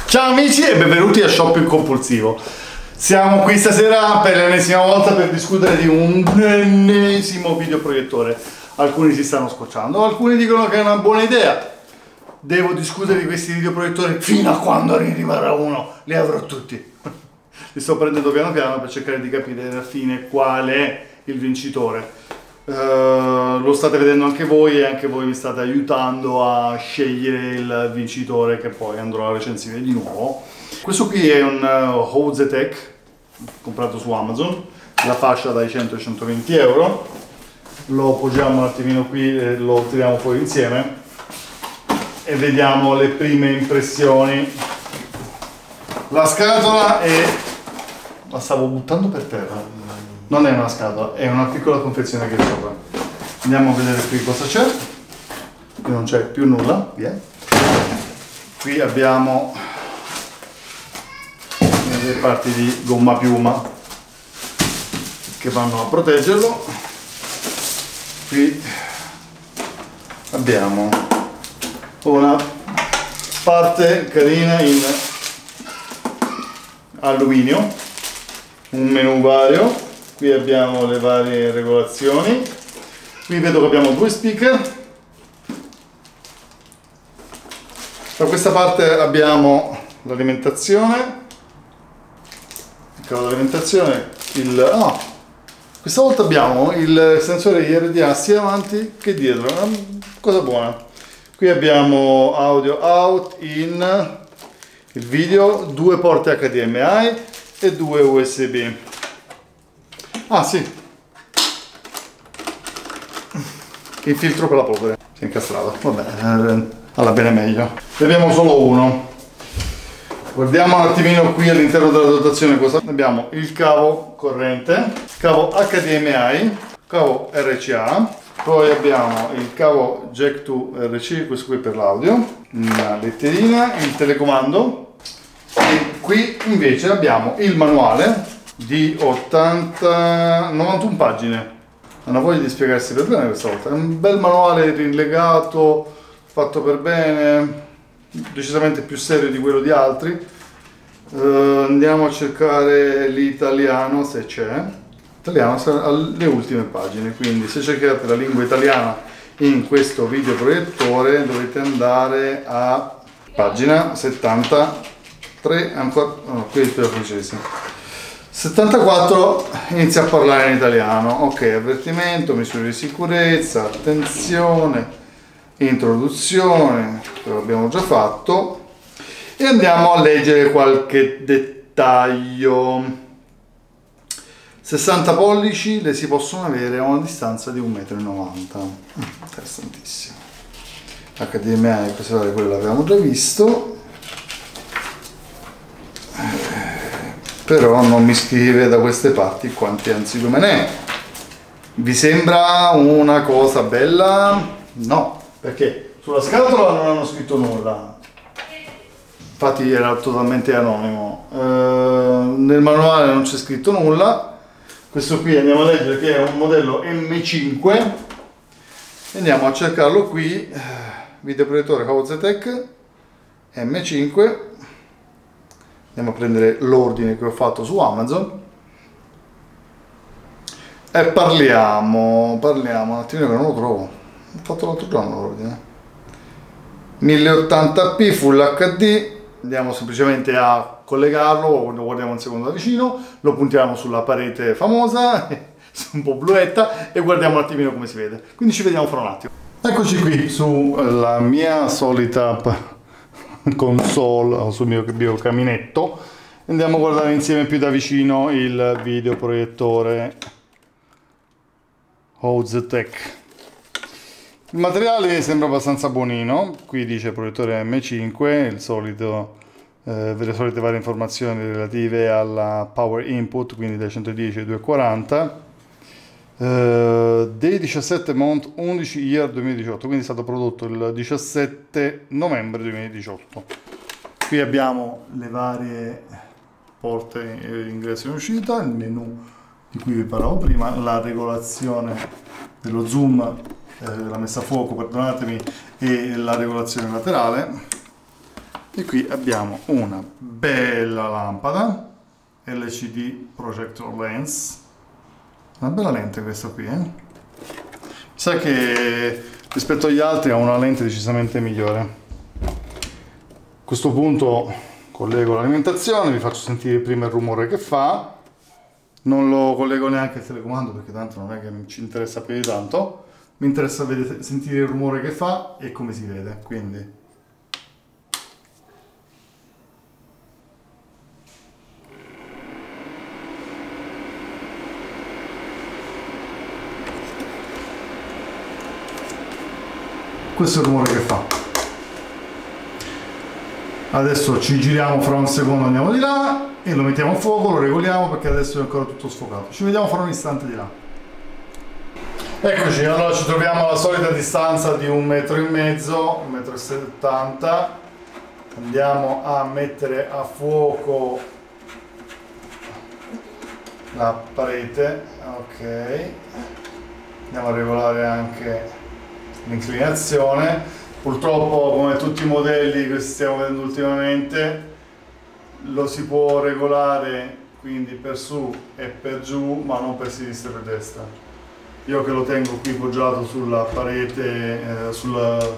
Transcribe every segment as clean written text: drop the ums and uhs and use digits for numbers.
Ciao amici e benvenuti a Shopping Compulsivo. Siamo qui stasera per l'ennesima volta per discutere di un ennesimo videoproiettore. Alcuni si stanno scocciando, alcuni dicono che è una buona idea. Devo discutere di questi videoproiettori fino a quando ne arriverà uno, li avrò tutti. Li sto prendendo piano piano per cercare di capire alla fine qual è il vincitore. Lo state vedendo anche voi e anche voi mi state aiutando a scegliere il vincitore che poi andrò a recensire di nuovo. Questo qui è un Hozetech comprato su Amazon, la fascia dai 100 ai 120 euro. Lo poggiamo un attimino qui e lo tiriamo fuori insieme e vediamo le prime impressioni. La scatola è... la stavo buttando per terra. Non è una scatola, è una piccola confezione che è sopra. Andiamo a vedere qui cosa c'è. Qui non c'è più nulla, via. Qui abbiamo delle parti di gomma piuma che vanno a proteggerlo. Qui abbiamo una parte carina in alluminio, un menu vario. Qui abbiamo le varie regolazioni. Qui vedo che abbiamo due speaker. Da questa parte abbiamo l'alimentazione. Ecco l'alimentazione. Questa volta abbiamo il sensore IRDA sia avanti che dietro. Una cosa buona. Qui abbiamo audio out, in, il video, due porte HDMI e due USB. Ah sì, il filtro per la polvere, si è incastrato, vabbè, alla bene meglio. Ne abbiamo solo uno. Guardiamo un attimino qui all'interno della dotazione cosa abbiamo: il cavo corrente, cavo HDMI, cavo RCA, poi abbiamo il cavo Jack to RC, questo qui per l'audio, una letterina, il telecomando e qui invece abbiamo il manuale di 91 pagine. Non ho voglia di spiegarsi per bene questa volta. È un bel manuale rilegato, fatto per bene, decisamente più serio di quello di altri. Andiamo a cercare l'italiano se c'è. Italiano alle ultime pagine, quindi se cercate la lingua italiana in questo videoproiettore dovete andare a pagina 73, ancora no, qui è il francese. 74 inizia a parlare in italiano. Ok, avvertimento, misure di sicurezza, attenzione, introduzione, che l'abbiamo già fatto, e andiamo a leggere qualche dettaglio. 60 pollici le si possono avere a una distanza di 1,90 m. Interessantissimo. HDMI, quello l'avevamo già visto. Però non mi scrive da queste parti quanti anzi come ne è. Vi sembra una cosa bella? No, perché sulla scatola non hanno scritto nulla, infatti era totalmente anonimo. Nel manuale non c'è scritto nulla. Questo qui andiamo a leggere che è un modello M5 e andiamo a cercarlo qui, videoproiettore Hozetech M5. Andiamo a prendere l'ordine che ho fatto su Amazon e parliamo un attimo, che non lo trovo. Ho fatto l'altro giorno l'ordine. 1080p Full HD. Andiamo semplicemente a collegarlo, lo guardiamo un secondo da vicino, lo puntiamo sulla parete famosa, un po' bluetta, e guardiamo un attimino come si vede. Quindi ci vediamo fra un attimo. Eccoci qui sulla mia solita console, sul mio caminetto. Andiamo a guardare insieme più da vicino il videoproiettore Hozetech. Il materiale sembra abbastanza buonino. Qui dice proiettore M5, le solite varie informazioni relative alla power input, quindi dai 110 ai 240. Dei 17 Mont 11 year 2018, quindi è stato prodotto il 17 novembre 2018. Qui abbiamo le varie porte ingresso e uscita, il menu di cui vi parlavo prima, la regolazione dello zoom, la messa a fuoco, perdonatemi, e la regolazione laterale. E qui abbiamo una bella lampada LCD Projector Lens, una bella lente questa qui, Mi sa che rispetto agli altri ha una lente decisamente migliore. A questo punto collego l'alimentazione, vi faccio sentire prima il rumore che fa. Non lo collego neanche al telecomando perché tanto non è che ci interessa più di tanto. Mi interessa sentire il rumore che fa e come si vede, quindi questo è il rumore che fa. Adesso ci giriamo fra un secondo, andiamo di là e lo mettiamo a fuoco, lo regoliamo perché adesso è ancora tutto sfocato. Ci vediamo fra un istante di là. Eccoci, allora ci troviamo alla solita distanza di 1,5 metri, 1,70 m. Andiamo a mettere a fuoco la parete, ok. Andiamo a regolare anche l'inclinazione. Purtroppo, come tutti i modelli che stiamo vedendo ultimamente, lo si può regolare quindi per su e per giù, ma non per sinistra e per destra. Io che lo tengo qui poggiato sulla parete, sul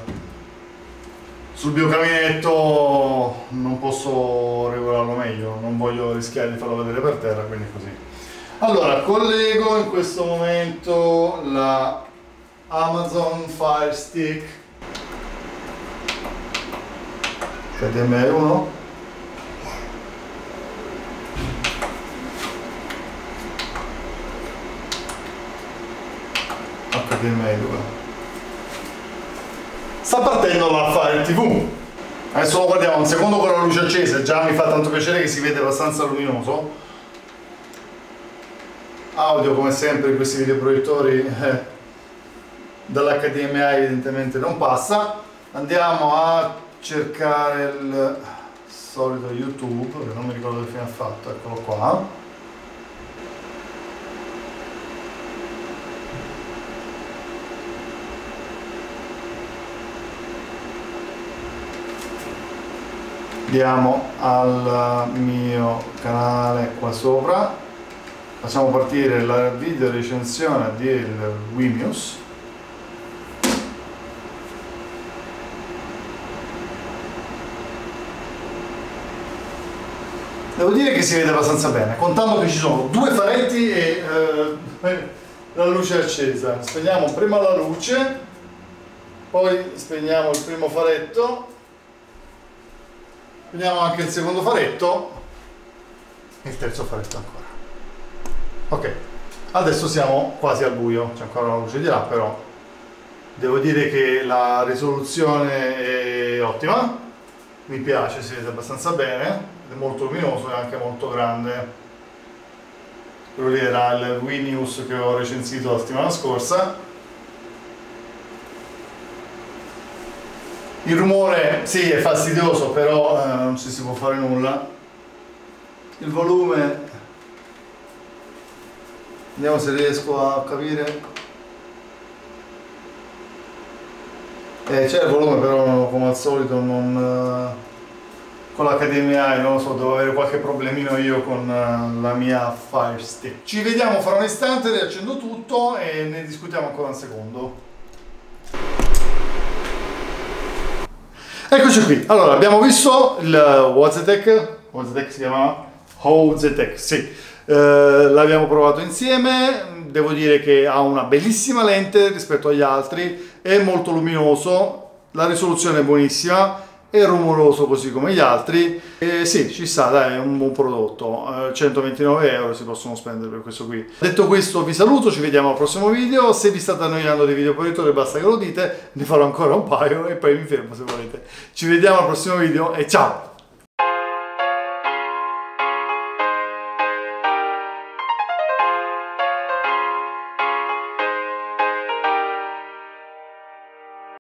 biocaminetto, non posso regolarlo meglio, non voglio rischiare di farlo vedere per terra, quindi così. Allora, collego in questo momento la Amazon Fire Stick HDMI 1, HDMI 2. Sta partendo la Fire TV. Adesso lo guardiamo un secondo con la luce accesa, già mi fa tanto piacere che si vede abbastanza luminoso. Audio come sempre in questi videoproiettori dall'HDMI evidentemente non passa. Andiamo a cercare il solito YouTube, che non mi ricordo che fine ha fatto, eccolo qua. Andiamo al mio canale qua sopra, facciamo partire la video recensione del Wimius. Devo dire che si vede abbastanza bene, contando che ci sono due faretti e la luce accesa. Spegniamo prima la luce, poi spegniamo il primo faretto, spegniamo anche il secondo faretto e il terzo faretto ancora. Ok, adesso siamo quasi al buio, c'è ancora la luce di là, però devo dire che la risoluzione è ottima, mi piace, si vede abbastanza bene. È molto luminoso e anche molto grande. Quello lì era il Wimius che ho recensito la settimana scorsa. Il rumore sì è fastidioso, però non ci si può fare nulla. Il volume, vediamo se riesco a capire. C'è il volume, però come al solito non con l'HDMI, non lo so, devo avere qualche problemino io con la mia Fire Stick. Ci vediamo fra un istante, riaccendo tutto e ne discutiamo ancora un secondo. Eccoci qui, allora abbiamo visto il Wozetech si chiamava? Wozetech, sì, l'abbiamo provato insieme. Devo dire che ha una bellissima lente rispetto agli altri, è molto luminoso, la risoluzione è buonissima, è rumoroso così come gli altri, sì, ci sta, dai, è un buon prodotto. 129 euro si possono spendere per questo qui. Detto questo vi saluto, ci vediamo al prossimo video. Se vi state annoiando dei video proiettori basta che lo dite, ne farò ancora un paio e poi mi fermo se volete. Ci vediamo al prossimo video e ciao!